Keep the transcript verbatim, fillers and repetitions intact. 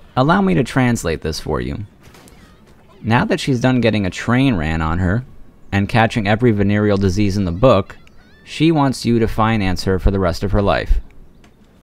Allow me to translate this for you. Now that she's done getting a train ran on her, and catching every venereal disease in the book, she wants you to finance her for the rest of her life.